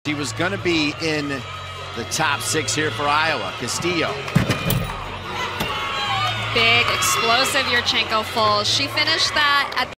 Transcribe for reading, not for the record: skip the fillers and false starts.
He was going to be in the top 6 here for Iowa. Castillo. Big, explosive Yurchenko full. She finished that at